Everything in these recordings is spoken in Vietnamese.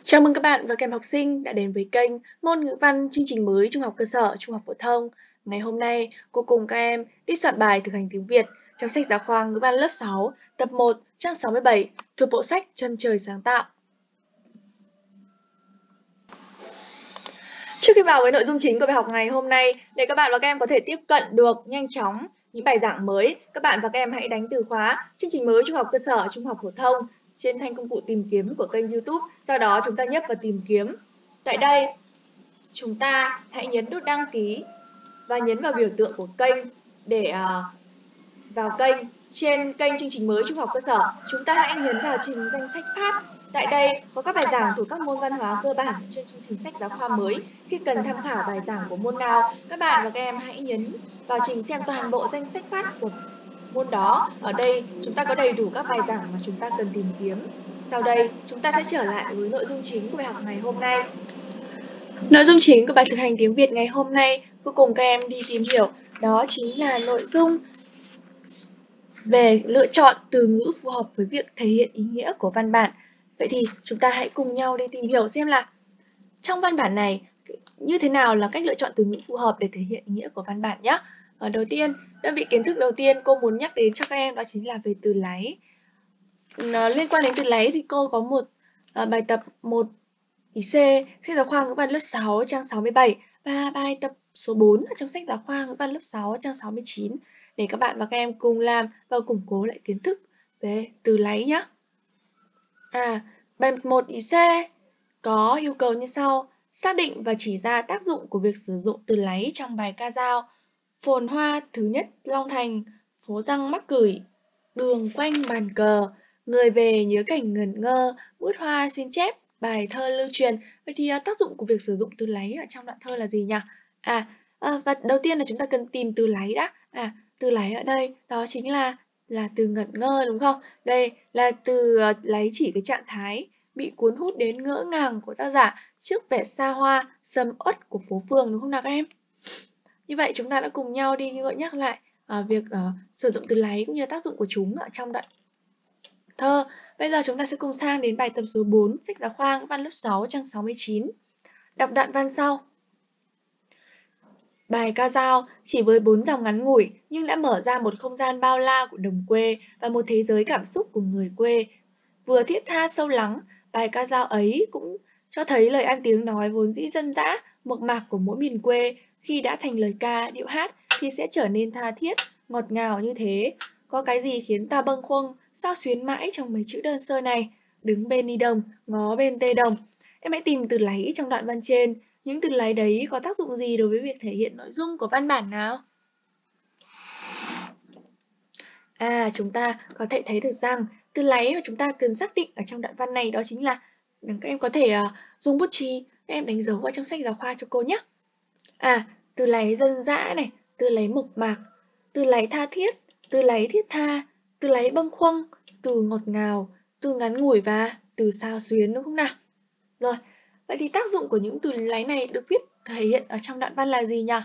Chào mừng các bạn và các em học sinh đã đến với kênh Môn ngữ văn chương trình mới Trung học cơ sở, Trung học phổ thông. Ngày hôm nay, cô cùng các em đi soạn bài thực hành tiếng Việt trong sách giáo khoa ngữ văn lớp 6, tập 1, trang 67, thuộc bộ sách Chân trời sáng tạo. Trước khi vào với nội dung chính của bài học ngày hôm nay, để các bạn và các em có thể tiếp cận được nhanh chóng những bài giảng mới, các bạn và các em hãy đánh từ khóa chương trình mới Trung học cơ sở, Trung học phổ thông trên thanh công cụ tìm kiếm của kênh YouTube. Sau đó chúng ta nhấp vào tìm kiếm. Tại đây, chúng ta hãy nhấn nút đăng ký và nhấn vào biểu tượng của kênh để vào kênh. Trên kênh chương trình mới Trung học cơ sở, chúng ta hãy nhấn vào trình danh sách phát. Tại đây có các bài giảng thuộc các môn văn hóa cơ bản trên chương trình sách giáo khoa mới. Khi cần tham khảo bài giảng của môn nào, các bạn và các em hãy nhấn vào trình xem toàn bộ danh sách phát của môn đó. Ở đây chúng ta có đầy đủ các bài giảng mà chúng ta cần tìm kiếm. Sau đây, chúng ta sẽ trở lại với nội dung chính của bài học ngày hôm nay. Nội dung chính của bài thực hành tiếng Việt ngày hôm nay, cô cùng các em đi tìm hiểu, đó chính là nội dung về lựa chọn từ ngữ phù hợp với việc thể hiện ý nghĩa của văn bản. Vậy thì chúng ta hãy cùng nhau đi tìm hiểu xem là trong văn bản này như thế nào là cách lựa chọn từ ngữ phù hợp để thể hiện ý nghĩa của văn bản nhé. Đầu tiên, đơn vị kiến thức đầu tiên cô muốn nhắc đến cho các em đó chính là về từ láy. Liên quan đến từ láy thì cô có một bài tập 1 ý C, sách giáo khoa ngữ văn lớp 6 trang 67 và bài tập số 4 ở trong sách giáo khoa ngữ văn lớp 6 trang 69 để các bạn và các em cùng làm và củng cố lại kiến thức về từ láy nhé. Bài 1 ý C có yêu cầu như sau: xác định và chỉ ra tác dụng của việc sử dụng từ láy trong bài ca dao. Phồn hoa thứ nhất Long Thành, phố răng mắc cửi, đường quanh bàn cờ, người về nhớ cảnh ngẩn ngơ, bút hoa xin chép, bài thơ lưu truyền. Vậy thì tác dụng của việc sử dụng từ láy ở trong đoạn thơ là gì nhỉ? Và đầu tiên là chúng ta cần tìm từ láy đã. Từ láy ở đây đó chính là từ ngẩn ngơ, đúng không? Đây là từ láy chỉ cái trạng thái bị cuốn hút đến ngỡ ngàng của tác giả trước vẻ xa hoa, sầm uất của phố phường, đúng không nào các em? Như vậy chúng ta đã cùng nhau đi gợi nhắc lại việc sử dụng từ láy cũng như là tác dụng của chúng ở trong đoạn thơ. Bây giờ chúng ta sẽ cùng sang đến bài tập số 4, sách giáo khoa ngữ văn lớp 6 trang 69. Đọc đoạn văn sau. Bài ca dao chỉ với 4 dòng ngắn ngủi nhưng đã mở ra một không gian bao la của đồng quê và một thế giới cảm xúc của người quê. Vừa thiết tha sâu lắng, bài ca dao ấy cũng cho thấy lời ăn tiếng nói vốn dĩ dân dã, mộc mạc của mỗi miền quê, khi đã thành lời ca, điệu hát thì sẽ trở nên tha thiết, ngọt ngào như thế. Có cái gì khiến ta bâng khuâng, sao xuyến mãi trong mấy chữ đơn sơ này? Đứng bên ni đồng, ngó bên tê đồng. Em hãy tìm từ láy trong đoạn văn trên. Những từ láy đấy có tác dụng gì đối với việc thể hiện nội dung của văn bản nào? Chúng ta có thể thấy được rằng từ láy mà chúng ta cần xác định ở trong đoạn văn này đó chính là các em có thể dùng bút chì, các em đánh dấu vào trong sách giáo khoa cho cô nhé. Từ láy dân dã này, từ láy mộc mạc, từ láy tha thiết, từ láy thiết tha, từ láy bâng khuâng, từ ngọt ngào, từ ngắn ngủi và từ sao xuyến, đúng không nào? Rồi, vậy thì tác dụng của những từ láy này được viết thể hiện ở trong đoạn văn là gì nhỉ?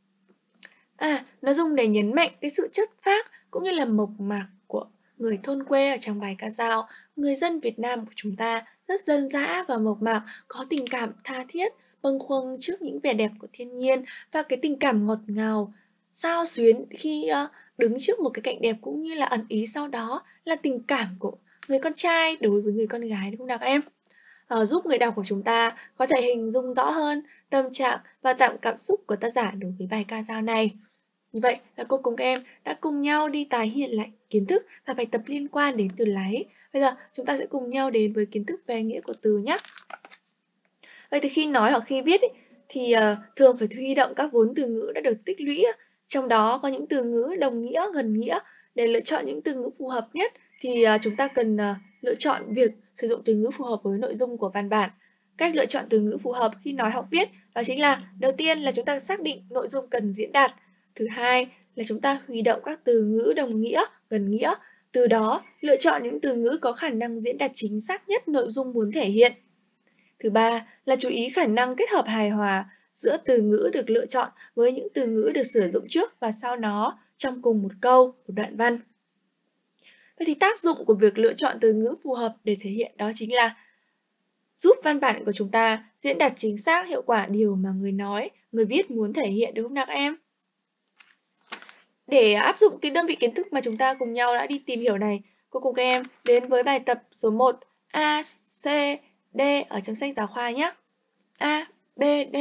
Nó dùng để nhấn mạnh cái sự chất phác cũng như là mộc mạc của người thôn quê ở trong bài ca dao. Người dân Việt Nam của chúng ta rất dân dã và mộc mạc, có tình cảm tha thiết, bâng khuâng trước những vẻ đẹp của thiên nhiên và cái tình cảm ngọt ngào, xao xuyến khi đứng trước một cái cảnh đẹp, cũng như là ẩn ý sau đó là tình cảm của người con trai đối với người con gái, đúng không nào các em? Giúp người đọc của chúng ta có thể hình dung rõ hơn tâm trạng và cảm xúc của tác giả đối với bài ca dao này. Như vậy là cô cùng các em đã cùng nhau đi tái hiện lại kiến thức và bài tập liên quan đến từ láy. Bây giờ chúng ta sẽ cùng nhau đến với kiến thức về nghĩa của từ nhé. Vậy thì khi nói hoặc khi viết thì thường phải huy động các vốn từ ngữ đã được tích lũy. Trong đó có những từ ngữ đồng nghĩa, gần nghĩa. Để lựa chọn những từ ngữ phù hợp nhất thì chúng ta cần lựa chọn việc sử dụng từ ngữ phù hợp với nội dung của văn bản. Cách lựa chọn từ ngữ phù hợp khi nói hoặc viết đó chính là đầu tiên là chúng ta xác định nội dung cần diễn đạt. Thứ hai là chúng ta huy động các từ ngữ đồng nghĩa, gần nghĩa. Từ đó lựa chọn những từ ngữ có khả năng diễn đạt chính xác nhất nội dung muốn thể hiện. Thứ ba là chú ý khả năng kết hợp hài hòa giữa từ ngữ được lựa chọn với những từ ngữ được sử dụng trước và sau nó trong cùng một câu, một đoạn văn. Vậy thì tác dụng của việc lựa chọn từ ngữ phù hợp để thể hiện đó chính là giúp văn bản của chúng ta diễn đạt chính xác hiệu quả điều mà người nói, người viết muốn thể hiện, đúng không nào các em? Để áp dụng cái đơn vị kiến thức mà chúng ta cùng nhau đã đi tìm hiểu này, cô cùng các em đến với bài tập số 1 A, C, D ở trong sách giáo khoa nhé. A, B, D.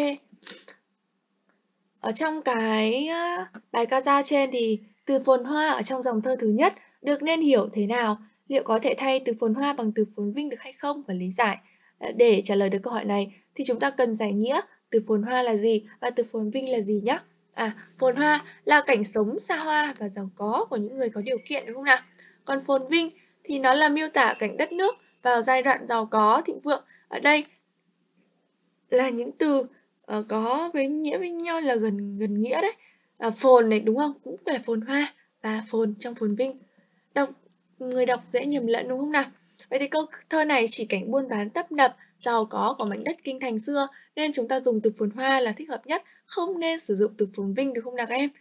Ở trong cái bài ca dao trên thì từ phồn hoa ở trong dòng thơ thứ nhất được nên hiểu thế nào? Liệu có thể thay từ phồn hoa bằng từ phồn vinh được hay không? Và lý giải. Để trả lời được câu hỏi này thì chúng ta cần giải nghĩa từ phồn hoa là gì và từ phồn vinh là gì nhé. Phồn hoa là cảnh sống xa hoa và giàu có của những người có điều kiện, đúng không nào? Còn phồn vinh thì nó là miêu tả cảnh đất nước vào giai đoạn giàu có, thịnh vượng. Ở đây là những từ có với nghĩa với nhau là gần nghĩa đấy. Phồn này đúng không? Cũng là phồn hoa và phồn trong phồn vinh. Người đọc dễ nhầm lẫn, đúng không nào? Vậy thì câu thơ này chỉ cảnh buôn bán tấp nập, giàu có của mảnh đất kinh thành xưa, nên chúng ta dùng từ phồn hoa là thích hợp nhất, không nên sử dụng từ phồn vinh, được không nào các em?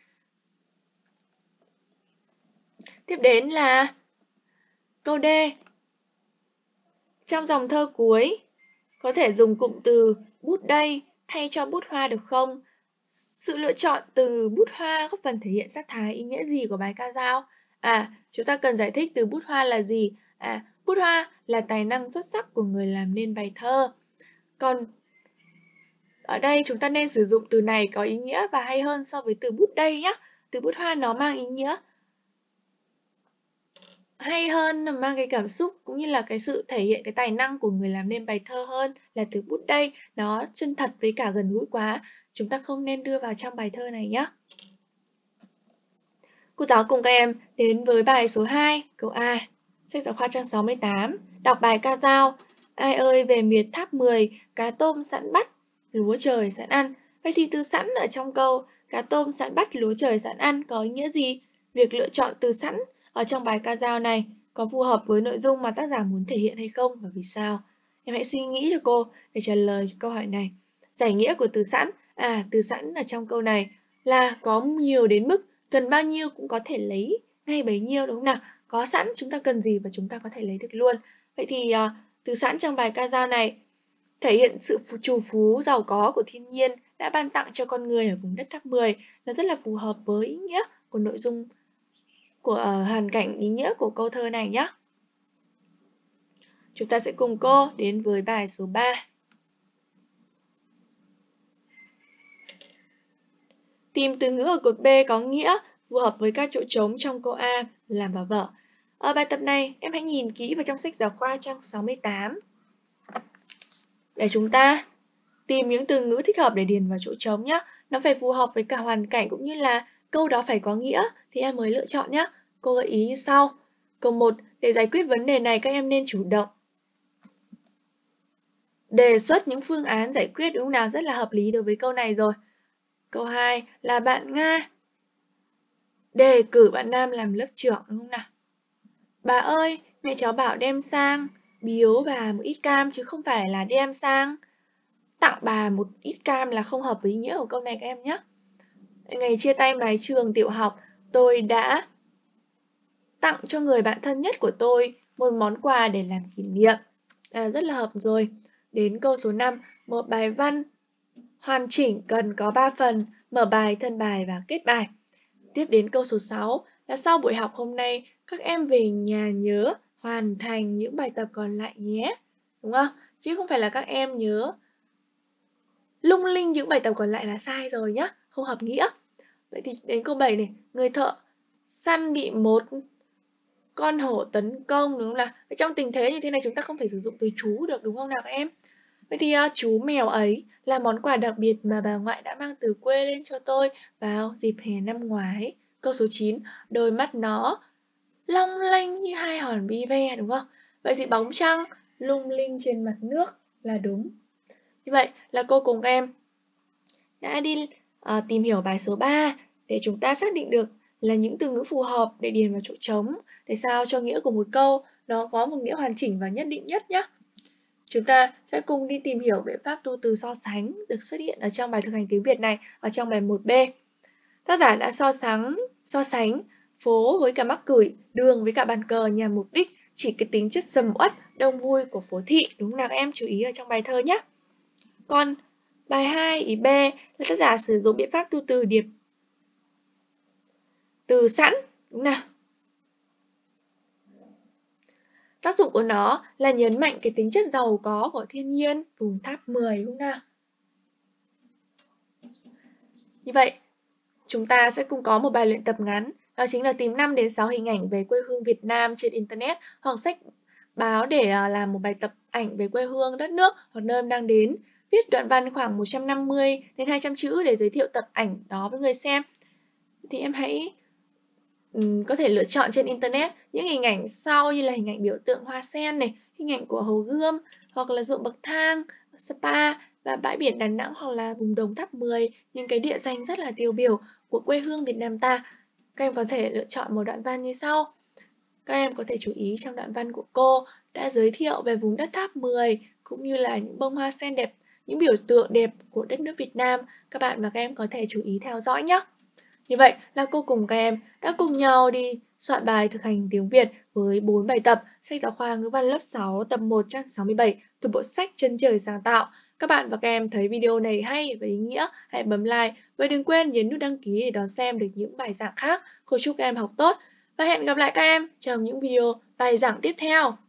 Tiếp đến là câu D. Trong dòng thơ cuối, có thể dùng cụm từ bút đây thay cho bút hoa được không? Sự lựa chọn từ bút hoa góp phần thể hiện sắc thái ý nghĩa gì của bài ca dao? Chúng ta cần giải thích từ bút hoa là gì? Bút hoa là tài năng xuất sắc của người làm nên bài thơ. Còn ở đây chúng ta nên sử dụng từ này có ý nghĩa và hay hơn so với từ bút đây nhé. Từ bút hoa nó mang ý nghĩa hay hơn, mang cái cảm xúc cũng như là cái sự thể hiện cái tài năng của người làm nên bài thơ hơn là từ bút đây. Nó chân thật với cả gần gũi quá. Chúng ta không nên đưa vào trong bài thơ này nhé. Cô giáo cùng các em đến với bài số 2, câu A. Sách giáo khoa trang 68. Đọc bài ca dao. Ai ơi về miệt tháp 10, cá tôm sẵn bắt, lúa trời sẵn ăn. Vậy thì từ sẵn ở trong câu cá tôm sẵn bắt, lúa trời sẵn ăn có ý nghĩa gì? Việc lựa chọn từ sẵn ở trong bài ca dao này có phù hợp với nội dung mà tác giả muốn thể hiện hay không và vì sao? Em hãy suy nghĩ cho cô để trả lời câu hỏi này. Giải nghĩa của từ sẵn. Từ sẵn ở trong câu này là có nhiều đến mức cần bao nhiêu cũng có thể lấy ngay bấy nhiêu, đúng không nào? Có sẵn chúng ta cần gì và chúng ta có thể lấy được luôn. Vậy thì từ sẵn trong bài ca dao này thể hiện sự trù phú giàu có của thiên nhiên đã ban tặng cho con người ở vùng đất tháp 10. Nó rất là phù hợp với ý nghĩa của nội dung của hoàn cảnh ý nghĩa của câu thơ này nhé. Chúng ta sẽ cùng cô đến với bài số 3. Tìm từ ngữ ở cột B có nghĩa phù hợp với các chỗ trống trong câu A làm vào vở. Ở bài tập này, em hãy nhìn kỹ vào trong sách giáo khoa trang 68 để chúng ta tìm những từ ngữ thích hợp để điền vào chỗ trống nhé. Nó phải phù hợp với cả hoàn cảnh cũng như là câu đó phải có nghĩa thì em mới lựa chọn nhé. Cô gợi ý như sau. Câu 1, để giải quyết vấn đề này các em nên chủ động đề xuất những phương án giải quyết, đúng không nào? Rất là hợp lý đối với câu này rồi. Câu 2 là bạn Nga đề cử bạn Nam làm lớp trưởng, đúng không nào? Bà ơi, mẹ cháu bảo đem sang biếu bà một ít cam chứ không phải là đem sang tặng bà một ít cam là không hợp với ý nghĩa của câu này các em nhé. Ngày chia tay mái trường tiểu học, tôi đã tặng cho người bạn thân nhất của tôi một món quà để làm kỷ niệm. Rất là hợp rồi. Đến câu số 5, một bài văn hoàn chỉnh cần có 3 phần, mở bài, thân bài và kết bài. Tiếp đến câu số 6 là sau buổi học hôm nay, các em về nhà nhớ hoàn thành những bài tập còn lại nhé. Đúng không? Chứ không phải là các em nhớ lung linh những bài tập còn lại là sai rồi nhá, không hợp nghĩa. Vậy thì đến câu 7 này, người thợ săn bị một con hổ tấn công, đúng không nào? Trong tình thế như thế này chúng ta không thể sử dụng từ chú được, đúng không nào các em? Vậy thì chú mèo ấy là món quà đặc biệt mà bà ngoại đã mang từ quê lên cho tôi vào dịp hè năm ngoái. Câu số 9, đôi mắt nó long lanh như hai hòn bi ve, đúng không? Vậy thì bóng trăng lung linh trên mặt nước là đúng. Như vậy là cô cùng các em đã đi tìm hiểu bài số 3 để chúng ta xác định được là những từ ngữ phù hợp để điền vào chỗ trống để sao cho nghĩa của một câu nó có một nghĩa hoàn chỉnh và nhất định nhất nhé. Chúng ta sẽ cùng đi tìm hiểu biện pháp tu từ so sánh được xuất hiện ở trong bài thực hành tiếng Việt này ở trong bài 1B. Tác giả đã so sánh phố với cả mắc cửi, đường với cả bàn cờ nhằm mục đích chỉ cái tính chất sầm uất, đông vui của phố thị, đúng không nào các em? Chú ý ở trong bài thơ nhé. Còn bài 2, ý B là tác giả sử dụng biện pháp tu từ điệp từ sẵn, đúng nào? Tác dụng của nó là nhấn mạnh cái tính chất giàu có của thiên nhiên vùng tháp 10, đúng không nào? Như vậy, chúng ta sẽ cùng có một bài luyện tập ngắn, đó chính là tìm 5 đến 6 hình ảnh về quê hương Việt Nam trên Internet hoặc sách báo để làm một bài tập ảnh về quê hương, đất nước hoặc nơi em đang đến. Viết đoạn văn khoảng 150 đến 200 chữ để giới thiệu tập ảnh đó với người xem. Thì em hãy có thể lựa chọn trên Internet những hình ảnh sau như là hình ảnh biểu tượng hoa sen này, hình ảnh của Hồ Gươm hoặc là ruộng bậc thang, Sapa và bãi biển Đà Nẵng hoặc là vùng đồng tháp 10, những cái địa danh rất là tiêu biểu của quê hương Việt Nam ta. Các em có thể lựa chọn một đoạn văn như sau. Các em có thể chú ý trong đoạn văn của cô đã giới thiệu về vùng đất tháp 10 cũng như là những bông hoa sen đẹp, những biểu tượng đẹp của đất nước Việt Nam. Các bạn và các em có thể chú ý theo dõi nhé. Như vậy là cô cùng các em đã cùng nhau đi soạn bài thực hành tiếng Việt với 4 bài tập sách giáo khoa ngữ văn lớp 6 tập 1 trang 67 từ bộ sách Chân trời sáng tạo. Các bạn và các em thấy video này hay và ý nghĩa, hãy bấm like và đừng quên nhấn nút đăng ký để đón xem được những bài giảng khác. Cô chúc các em học tốt và hẹn gặp lại các em trong những video bài giảng tiếp theo.